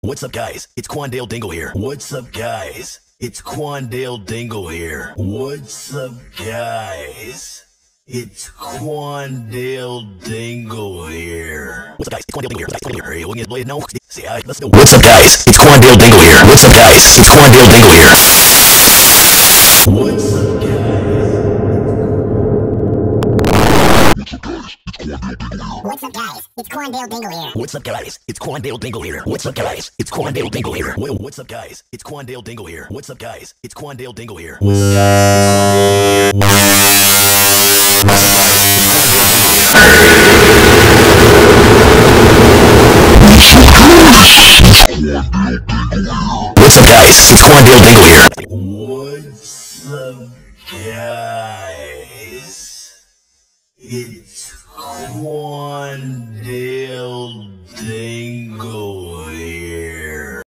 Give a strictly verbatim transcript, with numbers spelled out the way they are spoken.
What's up, guys? It's Quandale Dingle here. What's up, guys? It's Quandale Dingle here. What's up, guys? It's Quandale Dingle here. What's up, guys? It's Quandale Dingle here. What's up, guys? Hey, looking at blade now. See, I let's go. What's up, guys? It's Quandale Dingle here. What's up, guys? It's Quandale Dingle here. What's up, guys? What's up, guys? It's Quandale Dingle here. What's up, guys? It's Quandale Dingle here. What's up, guys? It's Quandale Dingle here. Well, what's up, guys? It's Quandale Dingle here. What's up, guys? It's Quandale Dingle here. What's up, guys? It's Quandale Dingle here.